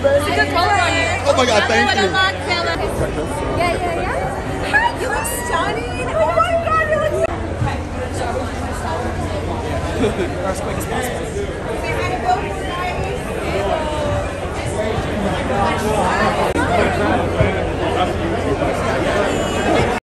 baby. It's a good color on you. Oh my God, thank you. Yeah. Hi, you look stunning. Oh my God, you look stunning. As quick as possible.